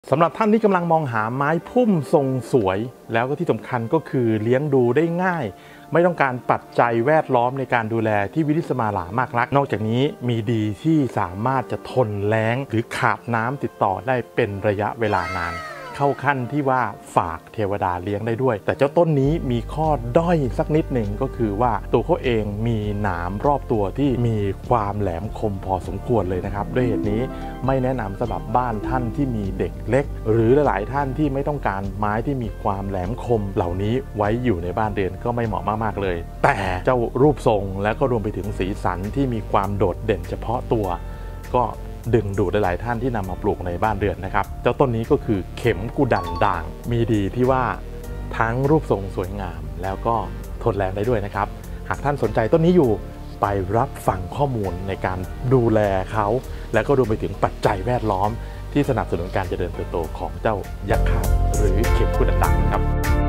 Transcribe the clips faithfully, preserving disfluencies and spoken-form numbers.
สำหรับท่านที่กำลังมองหาไม้พุ่มทรงสวยแล้วก็ที่สำคัญก็คือเลี้ยงดูได้ง่ายไม่ต้องการปัจจัยแวดล้อมในการดูแลที่วิริสมาหลามากนักนอกจากนี้มีดีที่สามารถจะทนแล้งหรือขาดน้ำติดต่อได้เป็นระยะเวลานานเข้าขั้นที่ว่าฝากเทวดาเลี้ยงได้ด้วยแต่เจ้าต้นนี้มีข้อด้อยสักนิดหนึ่งก็คือว่าตัวเขาเองมีหนามรอบตัวที่มีความแหลมคมพอสมควรเลยนะครับด้วยเหตุนี้ไม่แนะนำสำหรับบ้านท่านที่มีเด็กเล็กหรือหลายๆท่านที่ไม่ต้องการไม้ที่มีความแหลมคมเหล่านี้ไว้อยู่ในบ้านเรือนก็ไม่เหมาะมากๆเลยแต่เจ้ารูปทรงและก็รวมไปถึงสีสันที่มีความโดดเด่นเฉพาะตัวก็ดึงดูดหลายๆท่านที่นำมาปลูกในบ้านเรือนนะครับเจ้าต้นนี้ก็คือเข็มกุดันด่างมีดีที่ว่าทั้งรูปทรงสวยงามแล้วก็ทนแรงได้ด้วยนะครับหากท่านสนใจต้นนี้อยู่ไปรับฟังข้อมูลในการดูแลเขาแล้วก็รวมไปถึงปัจจัยแวดล้อมที่สนับสนุนการเจริญเติบโตของเจ้ายักษ์ข้าวหรือเข็มกุดันด่างครับ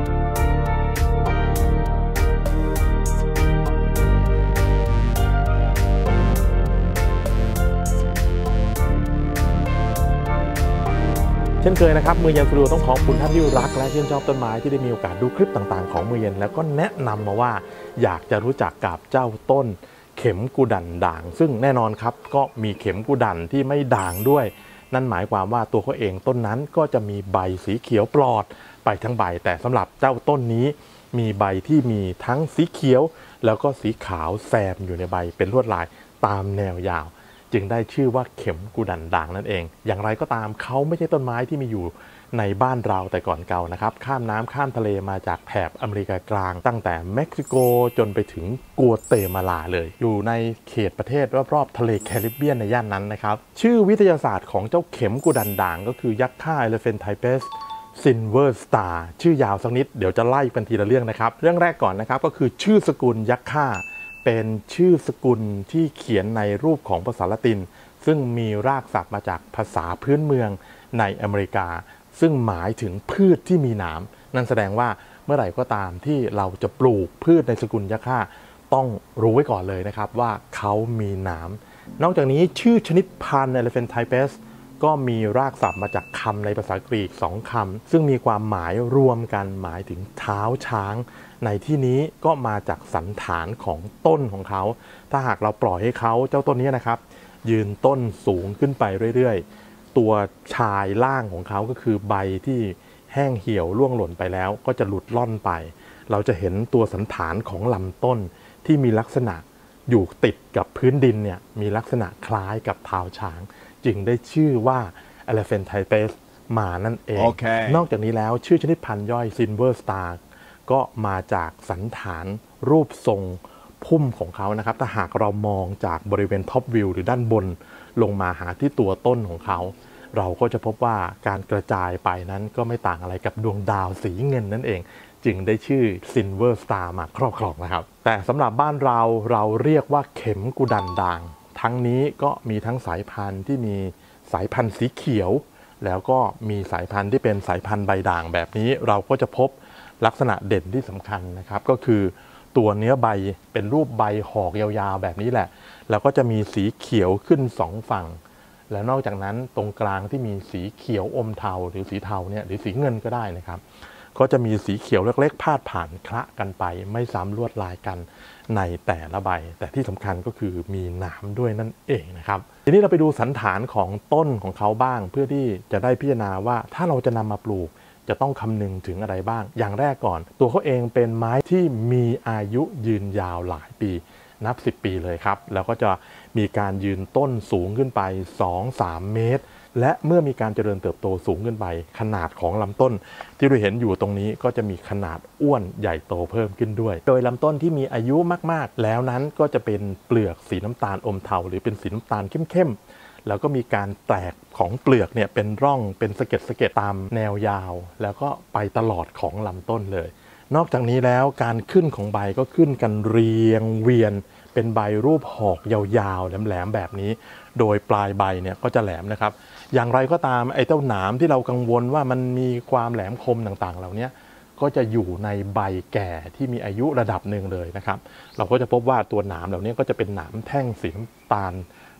เช่นเคยนะครับมือเย็นสตูดิโอต้องขอบคุณท่านที่รักและชื่นชอบต้นไม้ที่ได้มีโอกาสดูคลิปต่างๆของมือเย็นแล้วก็แนะนำมาว่าอยากจะรู้จักกับเจ้าต้นเข็มกุดันด่างซึ่งแน่นอนครับก็มีเข็มกุดันที่ไม่ด่างด้วยนั่นหมายความว่าตัวเขาเองต้นนั้นก็จะมีใบสีเขียวปลอดไปทั้งใบแต่สำหรับเจ้าต้นนี้มีใบที่มีทั้งสีเขียวแล้วก็สีขาวแซมอยู่ในใบเป็นลวดลายตามแนวยาวจึงได้ชื่อว่าเข็มกุดันด่างนั่นเองอย่างไรก็ตามเขาไม่ใช่ต้นไม้ที่มีอยู่ในบ้านเราแต่ก่อนเก่านะครับข้ามน้ำข้ามทะเลมาจากแถบอเมริกากลางตั้งแต่เม็กซิโกจนไปถึงกัวเตมาลาเลยอยู่ในเขตประเทศรอบๆทะเลแคริบเบียนในย่านนั้นนะครับชื่อวิทยาศาสตร์ของเจ้าเข็มกุดันด่างก็คือยักษ์ค่า Elephantiasis Silver Star ชื่อยาวสักนิดเดี๋ยวจะไล่เป็นทีละเรื่องนะครับเรื่องแรกก่อนนะครับก็คือชื่อสกุลยักษ์ค่าเป็นชื่อสกุลที่เขียนในรูปของภาษาละตินซึ่งมีรากศัพท์มาจากภาษาพื้นเมืองในอเมริกาซึ่งหมายถึงพืชที่มีหนามนั่นแสดงว่าเมื่อไหร่ก็ตามที่เราจะปลูกพืชในสกุลยักษ์ค่าต้องรู้ไว้ก่อนเลยนะครับว่าเขามีหนามนอกจากนี้ชื่อชนิดพันธุ์ Elephantiasis ก็มีรากศัพท์มาจากคำในภาษากรีกสองคำซึ่งมีความหมายรวมกันหมายถึงเท้าช้างในที่นี้ก็มาจากสันฐานของต้นของเขาถ้าหากเราปล่อยให้เขาเจ้าต้นนี้นะครับยืนต้นสูงขึ้นไปเรื่อยๆตัวชายล่างของเขาก็คือใบที่แห้งเหี่ยวร่วงหล่นไปแล้วก็จะหลุดล่อนไปเราจะเห็นตัวสันฐานของลำต้นที่มีลักษณะอยู่ติดกับพื้นดินเนี่ยมีลักษณะคล้ายกับเท้าช้างจึงได้ชื่อว่า Elephantiasis มานั่นเอง okay. นอกจากนี้แล้วชื่อชนิดพันธุ์ย่อย Silver Star ก็มาจากสันฐานรูปทรงพุ่มของเขานะครับถ้าหากเรามองจากบริเวณท็อปวิวหรือด้านบนลงมาหาที่ตัวต้นของเขาเราก็จะพบว่าการกระจายไปนั้นก็ไม่ต่างอะไรกับดวงดาวสีเงินนั่นเองจึงได้ชื่อ Silver Star มาครอบครองนะครับแต่สำหรับบ้านเราเราเรียกว่าเข็มกุดันด่างทั้งนี้ก็มีทั้งสายพันธุ์ที่มีสายพันธุ์สีเขียวแล้วก็มีสายพันธุ์ที่เป็นสายพันธุ์ใบด่างแบบนี้เราก็จะพบลักษณะเด่นที่สำคัญนะครับก็คือตัวเนื้อใบเป็นรูปใบหอกยาวๆแบบนี้แหละแล้วก็จะมีสีเขียวขึ้นสองฝั่งแล้วนอกจากนั้นตรงกลางที่มีสีเขียวอมเทาหรือสีเทาเนี่ยหรือสีเงินก็ได้นะครับก็จะมีสีเขียวเล็กๆพาดผ่านคละกันไปไม่ซ้ำลวดลายกันในแต่ละใบแต่ที่สำคัญก็คือมีหนามด้วยนั่นเองนะครับทีนี้เราไปดูสันฐานของต้นของเขาบ้างเพื่อที่จะได้พิจารณาว่าถ้าเราจะนำมาปลูกจะต้องคำนึงถึงอะไรบ้างอย่างแรกก่อนตัวเขาเองเป็นไม้ที่มีอายุยืนยาวหลายปีนับสิบปีเลยครับแล้วก็จะมีการยืนต้นสูงขึ้นไป สองถึงสาม เมตรและเมื่อมีการเจริญเติบโตสูงขึ้นไปขนาดของลำต้นที่เราเห็นอยู่ตรงนี้ก็จะมีขนาดอ้วนใหญ่โตเพิ่มขึ้นด้วยโดยลำต้นที่มีอายุมากๆแล้วนั้นก็จะเป็นเปลือกสีน้ำตาลอมเทาหรือเป็นสีน้ำตาลเข้มๆแล้วก็มีการแตกของเปลือกเนี่ยเป็นร่องเป็นสะเก็ดสะเก็ดตามแนวยาวแล้วก็ไปตลอดของลำต้นเลยนอกจากนี้แล้วการขึ้นของใบก็ขึ้นกันเรียงเวียนเป็นใบรูปหอกยาวๆแหลมๆแบบนี้โดยปลายใบเนี่ยก็จะแหลมนะครับอย่างไรก็ตามไอ้เจ้าหนามที่เรากังวลว่ามันมีความแหลมคมต่างๆเหล่านี้ก็จะอยู่ในใบแก่ที่มีอายุระดับหนึ่งเลยนะครับเราก็จะพบว่าตัวหนามเหล่านี้ก็จะเป็นหนามแท่งสีน้ำตาล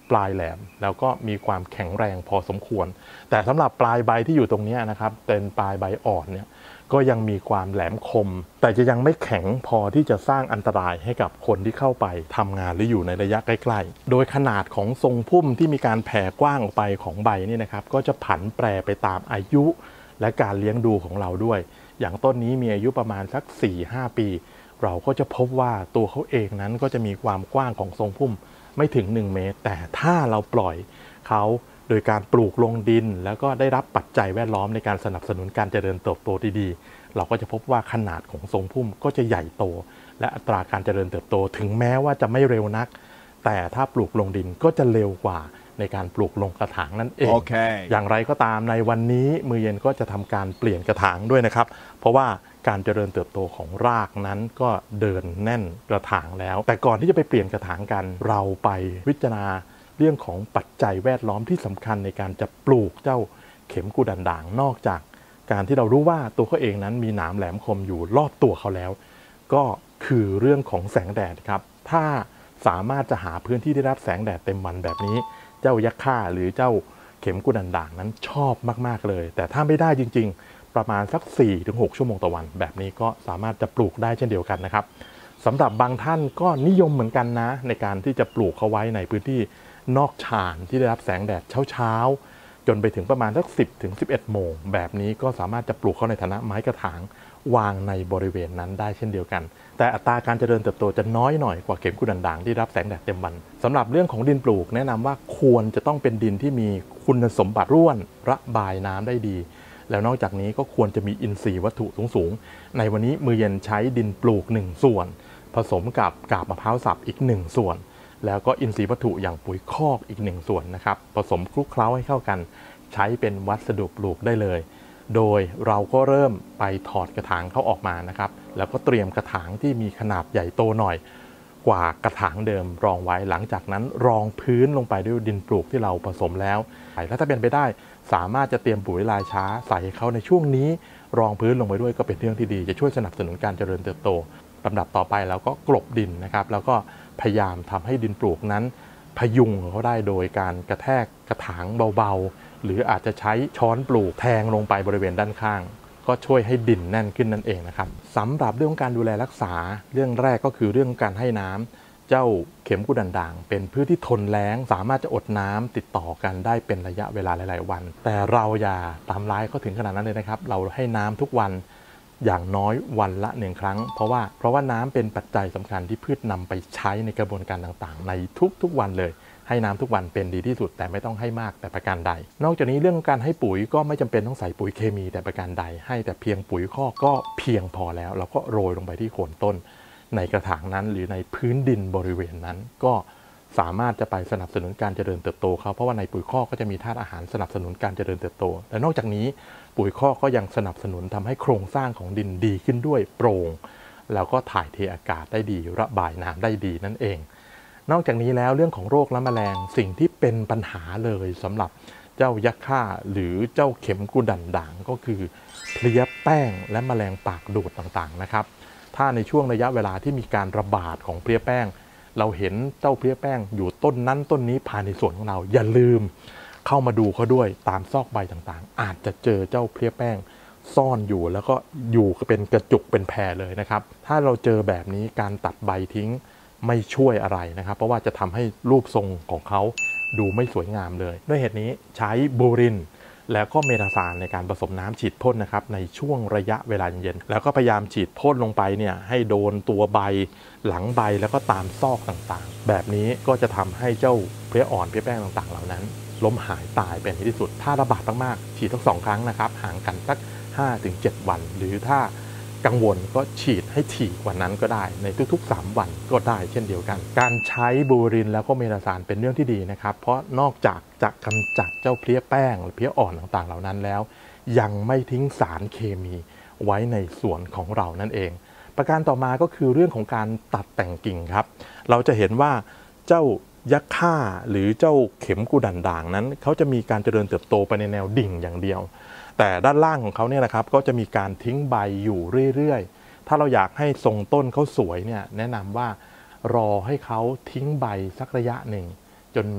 ปลายแหลมแล้วก็มีความแข็งแรงพอสมควรแต่สำหรับปลายใบที่อยู่ตรงนี้นะครับเป็นปลายใบอ่อนเนี่ยก็ยังมีความแหลมคมแต่จะยังไม่แข็งพอที่จะสร้างอันตรายให้กับคนที่เข้าไปทำงานหรืออยู่ในระยะใกล้ๆโดยขนาดของทรงพุ่มที่มีการแผ่กว้างออกไปของใบนี่นะครับก็จะผันแปรไปตามอายุและการเลี้ยงดูของเราด้วยอย่างต้นนี้มีอายุประมาณสัก สี่ถึงห้า ปีเราก็จะพบว่าตัวเขาเองนั้นก็จะมีความกว้างของทรงพุ่มไม่ถึงหนึ่งเมตรแต่ถ้าเราปล่อยเขาโดยการปลูกลงดินแล้วก็ได้รับปัจจัยแวดล้อมในการสนับสนุนการเจริญเติบโตดีๆเราก็จะพบว่าขนาดของทรงพุ่มก็จะใหญ่โตและอัตราการเจริญเติบโตถึงแม้ว่าจะไม่เร็วนักแต่ถ้าปลูกลงดินก็จะเร็วกว่าในการปลูกลงกระถางนั่นเอง okay. อย่างไรก็ตามในวันนี้มือเย็นก็จะทำการเปลี่ยนกระถางด้วยนะครับเพราะว่าการเจริญเติบโตของรากนั้นก็เดินแน่นกระถางแล้วแต่ก่อนที่จะไปเปลี่ยนกระถางกันเราไปวิจารณาเรื่องของปัจจัยแวดล้อมที่สำคัญในการจะปลูกเจ้าเข็มกุดันด่างนอกจากการที่เรารู้ว่าตัวเขาเองนั้นมีหนามแหลมคมอยู่รอบตัวเขาแล้วก็คือเรื่องของแสงแดดครับถ้าสามารถจะหาพื้นที่ได้รับแสงแดดเต็มวันแบบนี้เจ้ายักษ์ข่าหรือเจ้าเข็มกุดันด่างนั้นชอบมากๆเลยแต่ถ้าไม่ได้จริงๆประมาณสัก สี่ถึงหก ชั่วโมงต่อวันแบบนี้ก็สามารถจะปลูกได้เช่นเดียวกันนะครับสำหรับบางท่านก็นิยมเหมือนกันนะในการที่จะปลูกเขาไว้ในพื้นที่นอกชานที่ได้รับแสงแดดเช้าๆจนไปถึงประมาณสัก สิบถึงสิบเอ็ด โมงแบบนี้ก็สามารถจะปลูกเขาในฐานะไม้กระถางวางในบริเวณนั้นได้เช่นเดียวกันแต่อัตราการเจริญเติบโตจะน้อยหน่อยกว่าเข็มกุดันด่างที่รับแสงแดดเต็มวันสำหรับเรื่องของดินปลูกแนะนำว่าควรจะต้องเป็นดินที่มีคุณสมบัติร่วนระบายน้ำได้ดีแล้วนอกจากนี้ก็ควรจะมีอินทรีย์วัตถุสูงๆในวันนี้มือเย็นใช้ดินปลูกหนึ่งส่วนผสมกับกาบมะพร้าวสับอีกหนึ่งส่วนแล้วก็อินทรีย์วัตถุอย่างปุ๋ยคอกอีกหนึ่งส่วนนะครับผสมคลุกเคล้าให้เข้ากันใช้เป็นวัสดุปลูกได้เลยโดยเราก็เริ่มไปถอดกระถางเขาออกมานะครับแล้วก็เตรียมกระถางที่มีขนาดใหญ่โตหน่อยกว่ากระถางเดิมรองไว้หลังจากนั้นรองพื้นลงไปด้วยดินปลูกที่เราผสมแล้วและถ้าเป็นไปได้สามารถจะเตรียมปุ๋ยลายช้าใส่เขาในช่วงนี้รองพื้นลงไปด้วยก็เป็นเรื่องที่ดีจะช่วยสนับสนุนการเจริญเติบโตลำดับต่อไปเราก็กลบดินนะครับแล้วก็พยายามทำให้ดินปลูกนั้นพยุงเขาได้โดยการกระแทกกระถางเบาๆหรืออาจจะใช้ช้อนปลูกแทงลงไปบริเวณด้านข้างก็ช่วยให้ดินแน่นขึ้นนั่นเองนะครับสำหรับเรื่องการดูแลรักษาเรื่องแรกก็คือเรื่องการให้น้ำเจ้าเข็มกุดันด่างเป็นพืชที่ทนแล้งสามารถจะอดน้ำติดต่อกันได้เป็นระยะเวลาหลายๆวันแต่เราอย่าตามร้ายเขาถึงขนาดนั้นเลยนะครับเราให้น้ำทุกวันอย่างน้อยวันละหนึ่งครั้งเพราะว่าเพราะว่าน้ำเป็นปัจจัยสำคัญที่พืชนำไปใช้ในกระบวนการต่างๆในทุกๆวันเลยให้น้ำทุกวันเป็นดีที่สุดแต่ไม่ต้องให้มากแต่ประการใดนอกจากนี้เรื่องการให้ปุ๋ยก็ไม่จำเป็นต้องใส่ปุ๋ยเคมีแต่ประการใดให้แต่เพียงปุ๋ยคอกก็เพียงพอแล้วเราก็โรยลงไปที่โคนต้นในกระถางนั้นหรือในพื้นดินบริเวณนั้นก็สามารถจะไปสนับสนุนการเจริญเติบโตเขาเพราะว่าในปุ๋ยคอกก็จะมีธาตุอาหารสนับสนุนการเจริญเติบโตและนอกจากนี้ปุ๋ยคอกก็ยังสนับสนุนทำให้โครงสร้างของดินดีขึ้นด้วยโปร่งแล้วก็ถ่ายเทอากาศได้ดีระบายน้ำได้ดีนั่นเองนอกจากนี้แล้วเรื่องของโรคและแมลงสิ่งที่เป็นปัญหาเลยสำหรับเจ้ายักษ์ข่าหรือเจ้าเข็มกุดันด่างก็คือเพลี้ยแป้งและแมลงปากดูดต่างๆนะครับถ้าในช่วงระยะเวลาที่มีการระบาดของเพลี้ยแป้งเราเห็นเจ้าเพลี้ยแป้งอยู่ต้นนั้นต้นนี้ภายในสวนของเราอย่าลืมเข้ามาดูเขาด้วยตามซอกใบต่างๆอาจจะเจอเจ้าเพลี้ยแป้งซ่อนอยู่แล้วก็อยู่เป็นกระจุกเป็นแพรเลยนะครับถ้าเราเจอแบบนี้การตัดใบทิ้งไม่ช่วยอะไรนะครับเพราะว่าจะทำให้รูปทรงของเขาดูไม่สวยงามเลยด้วยเหตุนี้ใช้บูรินแล้วก็เมทาซานในการผสมน้ำฉีดพ่นนะครับในช่วงระยะเวลาเย็นแล้วก็พยายามฉีดพ่นลงไปเนี่ยให้โดนตัวใบหลังใบแล้วก็ตามซอกต่างๆแบบนี้ก็จะทำให้เจ้าเพลี้ยอ่อนเพลี้ยแป้งต่างๆเหล่านั้นล้มหายตายเป็นที่สุดถ้าระบาดมากๆฉีดทั้งสองครั้งนะครับห่างกันสัก ห้าถึงเจ็ด วันหรือถ้ากังวลก็ฉีดให้ถี่กว่านั้นก็ได้ในทุกๆสามวันก็ได้เช่นเดียวกันการใช้บูรินแล้วก็เมทาซานเป็นเรื่องที่ดีนะครับเพราะนอกจากจะกำจัดเจ้าเพลี้ยแป้งหรือเพลี้ยอ่อนต่างๆเหล่านั้นแล้วยังไม่ทิ้งสารเคมีไว้ในสวนของเรานั่นเองประการต่อมาก็คือเรื่องของการตัดแต่งกิ่งครับเราจะเห็นว่าเจ้ายักษ์ข่าหรือเจ้าเข็มกุดันด่างนั้นเขาจะมีการเจริญเติบโตไปในแนวดิ่งอย่างเดียวแต่ด้านล่างของเขาเนี่ยนะครับก็จะมีการทิ้งใบอยู่เรื่อยๆถ้าเราอยากให้ทรงต้นเขาสวยเนี่ยแนะนำว่ารอให้เขาทิ้งใบสักระยะหนึ่งจน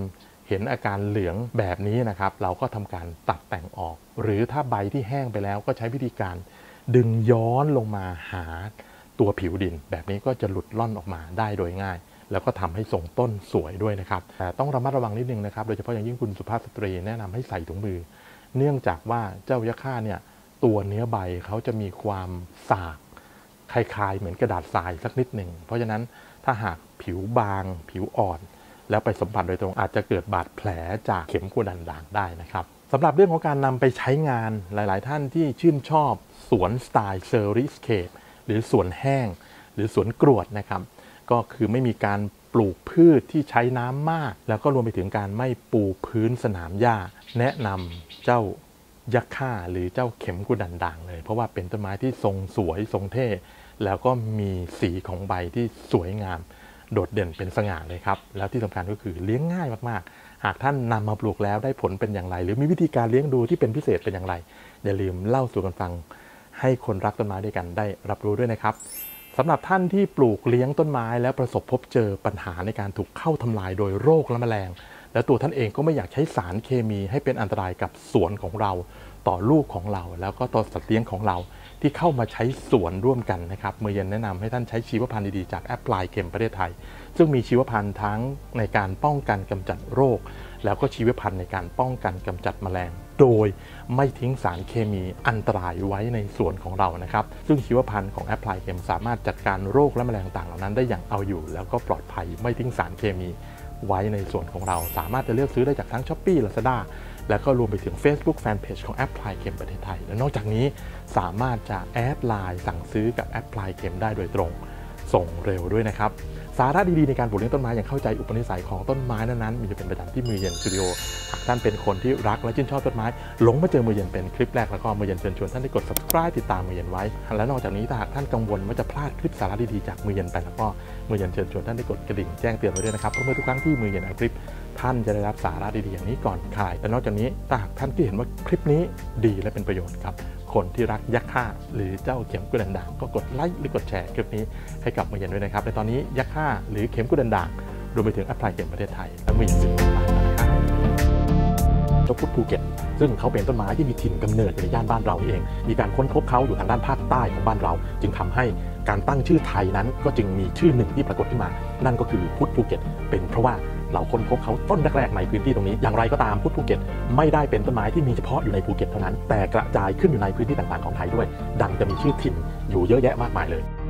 เห็นอาการเหลืองแบบนี้นะครับเราก็ทำการตัดแต่งออกหรือถ้าใบที่แห้งไปแล้วก็ใช้วิธีการดึงย้อนลงมาหาตัวผิวดินแบบนี้ก็จะหลุดล่อนออกมาได้โดยง่ายแล้วก็ทำให้ทรงต้นสวยด้วยนะครับแต่ต้องระมัดระวังนิดนึงนะครับโดยเฉพาะอย่างยิ่งคุณสุภาพสตรีแนะนำให้ใส่ถุงมือเนื่องจากว่าเจ้ายะค่าเนี่ยตัวเนื้อใบเขาจะมีความสากคล้ายๆเหมือนกระดาษทรายสักนิดหนึ่งเพราะฉะนั้นถ้าหากผิวบางผิวอ่อนแล้วไปสัมผัสโดยตรงอาจจะเกิดบาดแผลจากเข็มกระดันด่างได้นะครับสำหรับเรื่องของการนำไปใช้งานหลายๆท่านที่ชื่นชอบสวนสไตล์เซอร์ริสเคปหรือสวนแห้งหรือสวนกรวดนะครับก็คือไม่มีการปลูกพืชที่ใช้น้ำมากแล้วก็รวมไปถึงการไม่ปูพื้นสนามหญ้าแนะนำเจ้ายักษ์ค่าหรือเจ้าเข็มกุดันด่างเลยเพราะว่าเป็นต้นไม้ที่ทรงสวยทรงเท่แล้วก็มีสีของใบที่สวยงามโดดเด่นเป็นสง่าเลยครับแล้วที่สำคัญก็คือเลี้ยงง่ายมากๆหากท่านนำมาปลูกแล้วได้ผลเป็นอย่างไรหรือมีวิธีการเลี้ยงดูที่เป็นพิเศษเป็นอย่างไรอย่าลืมเล่าสู่กันฟังให้คนรักต้นไม้ด้วยกันได้รับรู้ด้วยนะครับสำหรับท่านที่ปลูกเลี้ยงต้นไม้แล้วประสบพบเจอปัญหาในการถูกเข้าทำลายโดยโรคและแมลงแล้วตัวท่านเองก็ไม่อยากใช้สารเคมีให้เป็นอันตรายกับสวนของเราต่อลูกของเราแล้วก็ต่อสัตว์เลี้ยงของเราที่เข้ามาใช้สวนร่วมกันนะครับมือเย็นแนะนำให้ท่านใช้ชีวพันธุ์ดีๆจากแอปพลายเข็มประเทศไทยซึ่งมีชีวพันธุ์ทั้งในการป้องกันกำจัดโรคแล้วก็ชีวพันธุ์ในการป้องกันกำจัดแมลงโดยไม่ทิ้งสารเคมีอันตรายไว้ในสวนของเรานะครับซึ่งชีวพันธุ์ของแอปพลายเข็มสามารถจัดการโรคและแมลงต่างเหล่านั้นได้อย่างเอาอยู่แล้วก็ปลอดภัยไม่ทิ้งสารเคมีไว้ในส่วนของเราสามารถจะเลือกซื้อได้จากทั้ง ช้อปปี้ ลาซาด้า แล้วก็รวมไปถึง Facebook Fanpage ของแอปพลายเข็มประเทศไทยและนอกจากนี้สามารถจะแอดไลน์สั่งซื้อกับแอปพลายเข็มได้โดยตรงส่งเร็วด้วยนะครับสาระดีๆในการปลูกเลี้ยงต้นไม้อย่างเข้าใจอุปนิสัยของต้นไม้นั้นๆมีจะเป็นประจำที่มือเย็นสตูดิโอหากท่านเป็นคนที่รักและชื่นชอบต้นไม้หลงมาเจอมือเย็นเป็นคลิปแรกแล้วก็มือเย็นเชิญชวนท่านได้กด ซับสไครบ์ ติดตามมือเย็นไว้และนอกจากนี้ถ้าหากท่านกังวลว่าจะพลาดคลิปสาระดีๆจากมือเย็นไปแล้วก็มือเย็นเชิญชวนท่านได้กดกระดิ่งแจ้งเตือนไว้ด้วยนะครับเพราะเมื่อทุกครั้งที่มือเย็นอัดคลิปท่านจะได้รับสาระดีๆอย่างนี้ก่อนใครและนอกจากนี้ถ้าหากท่านที่เห็นว่าคลิปนี้ดีและเป็นประโยชน์ครับคนที่รักยักษ์ค่าหรือเจ้าเข็มกุดันด่างก็กดไลค์หรือกดแชร์คลิปนี้ให้กับมือเย็นด้วยนะครับในตอนนี้ยักษ์ค่าหรือเข็มกุดันด่างรวมไปถึงแอปพลายเข็มประเทศไทยและมือเย็นสื่อต่างๆนะครับเจ้าพุทธภูเก็ตซึ่งเขาเป็นต้นไม้ที่มีถิ่นกำเนิดในย่านบ้านเราเองมีการค้นพบเขาอยู่ทางด้านภาคใต้ของบ้านเราจึงทำให้การตั้งชื่อไทยนั้นก็จึงมีชื่อหนึ่งที่ปรากฏขึ้นมานั่นก็คือพุทธภูเก็ตเป็นเพราะว่าเราค้นพบเขาต้นแรกๆในพื้นที่ตรงนี้อย่างไรก็ตามพุทธภูเก็ตไม่ได้เป็นต้นไม้ที่มีเฉพาะอยู่ในภูเก็ตเท่านั้นแต่กระจายขึ้นอยู่ในพื้นที่ต่างๆของไทยด้วยดังจะมีชื่อถิ่นอยู่เยอะแยะมากมายเลย